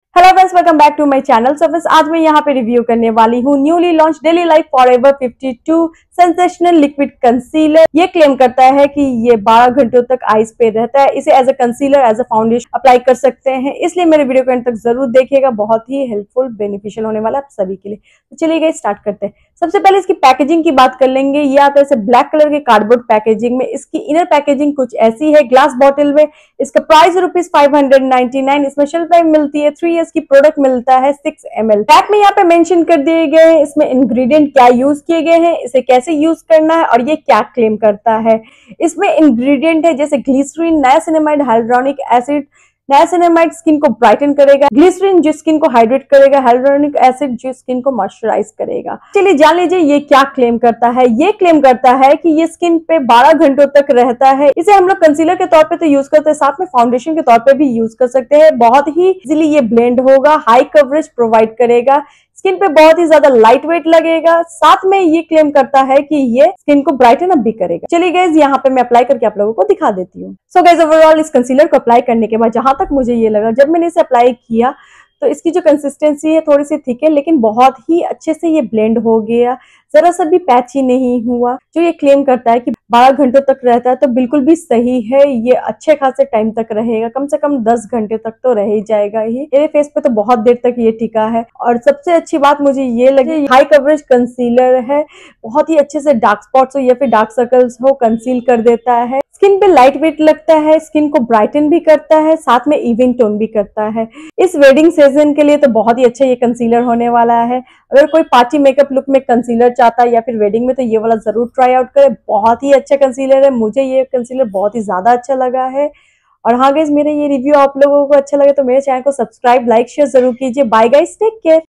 Hello friends, welcome back to my channel. So friends, आज मैं यहाँ पे रिव्यू करने वाली हूँ newly launch daily life forever 52 sensational liquid concealer. ये क्लेम करता है कि ये 12 घंटों तक आईज पे रहता है। इसे as a concealer, as a foundation apply कर सकते हैं, इसलिए मेरे वीडियो को एंड तक जरूर देखिएगा। बहुत ही हेल्पफुल, बेनिफिशियल होने वाला है आप सभी के लिए। तो चलिए गाइस, स्टार्ट करते हैं। सबसे पहले इसकी पैकेजिंग की बात कर लेंगे। ये आता है ऐसे ब्लैक कलर के कार्डबोर्ड पैकेजिंग में। इसकी इनर पैकेजिंग कुछ ऐसी है, ग्लास बॉटल में। इसका प्राइस ₹599। इसमें शेल्फ लाइफ मिलती है 3 इयर्स की, प्रोडक्ट मिलता है 6 ml। पैक में यहाँ पे मेंशन कर दिए गए हैं इसमें इंग्रेडिएंट क्या यूज किए गए हैं, इसे कैसे यूज करना है और ये क्या क्लेम करता है। इसमें इंग्रेडिएंट है जैसे glycerin, niacinamide, hyaluronic acid. Niacinamide skin को ब्राइटन करेगा, ग्लिसरीन जो स्किन को हाइड्रेट करेगा, हाइलुरोनिक एसिड जो स्किन को मॉइस्चराइज करेगा। चलिए जान लीजिए ये क्या क्लेम करता है। ये क्लेम करता है कि ये स्किन पे 12 घंटों तक रहता है। इसे हम लोग कंसीलर के तौर पे तो यूज करते हैं, साथ में फाउंडेशन के तौर पे भी यूज कर सकते हैं। बहुत ही इजीली ये ब्लेंड होगा, हाई कवरेज प्रोवाइड करेगा, स्किन पे बहुत ही ज्यादा लाइट वेट लगेगा। साथ में ये क्लेम करता है कि ये स्किन को ब्राइटन अप भी करेगा। चलिए गाइस, यहाँ पे मैं अप्लाई करके आप लोगों को दिखा देती हूँ। सो गाइस, ओवरऑल इस कंसीलर को अप्लाई करने के बाद जहां तक मुझे ये लगा, जब मैंने इसे अप्लाई किया तो इसकी जो कंसिस्टेंसी है थोड़ी सी थिक है, लेकिन बहुत ही अच्छे से ये ब्लेंड हो गया, जरा सा भी पैची नहीं हुआ। जो ये क्लेम करता है कि 12 घंटों तक रहता है तो बिल्कुल भी सही है। ये अच्छे खासे टाइम तक रहेगा, कम से कम 10 घंटे तक तो रह ही जाएगा ही। मेरे फेस पे तो बहुत देर तक ये टिका है। और सबसे अच्छी बात मुझे ये लगी, हाई कवरेज कंसीलर है, बहुत ही अच्छे से डार्क स्पॉट्स हो या फिर डार्क सर्कल्स हो कंसील कर देता है। स्किन पे लाइट वेट लगता है, स्किन को ब्राइटन भी करता है, साथ में इवन टोन भी करता है। इस वेडिंग सीजन के लिए तो बहुत ही अच्छा ये कंसीलर होने वाला है। अगर कोई पार्टी मेकअप लुक में कंसीलर चाहता है या फिर वेडिंग में, तो ये वाला जरूर ट्राई आउट करें। बहुत ही अच्छा कंसीलर है, मुझे ये कंसीलर बहुत ही ज्यादा अच्छा लगा है। और हाँ गाइस, मेरा ये रिव्यू आप लोगों को अच्छा लगे तो मेरे चैनल को सब्सक्राइब, लाइक, शेयर जरूर कीजिए। Bye guys, take care.